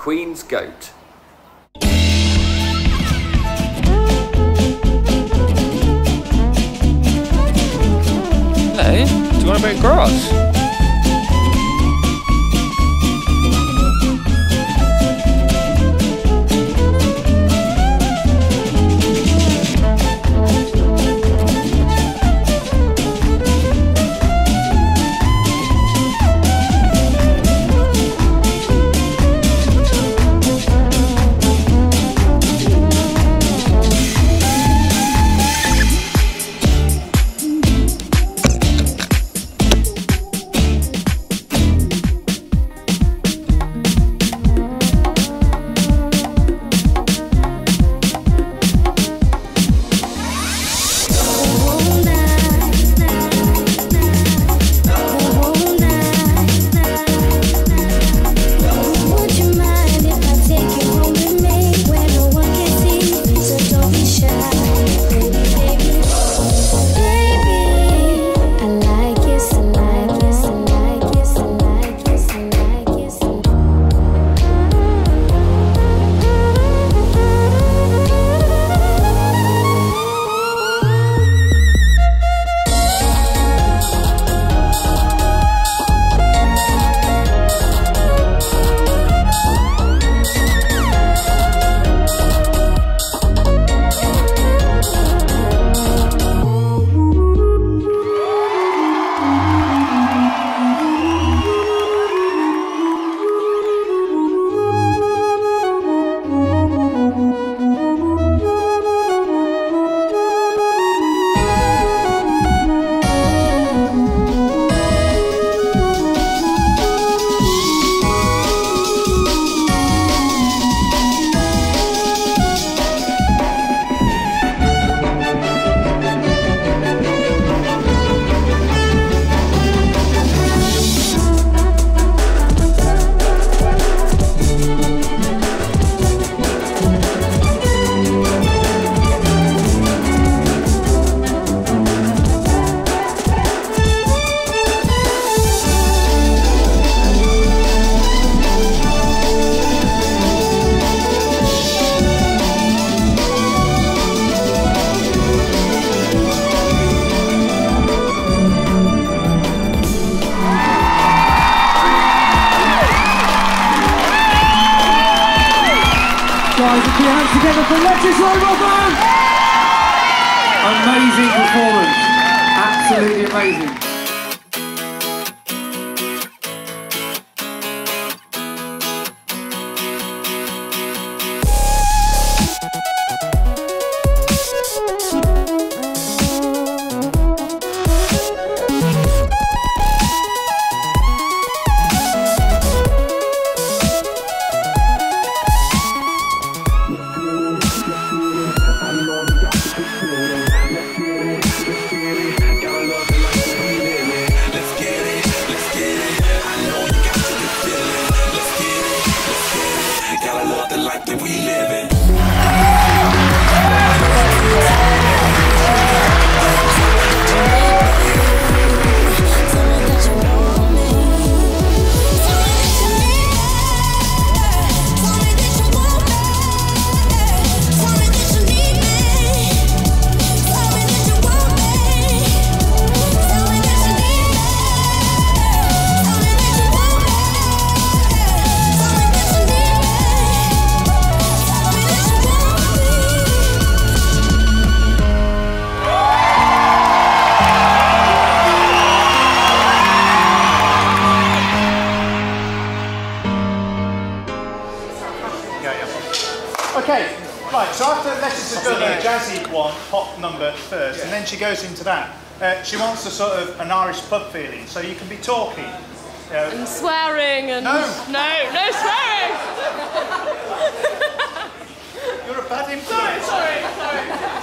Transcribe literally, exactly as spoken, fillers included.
Queen's Goat. Hello, do you want a bit of grass? Guys, put your hands together for Lettice, Rowbotham! Amazing performance. Absolutely amazing. Okay, right, so after Lettice has done a jazzy one, pop number first, yeah. and then she goes into that, uh, she wants a sort of an Irish pub feeling, so you can be talking. You know. And swearing and... No! No, no swearing! You're a bad influence. Sorry, sorry, sorry.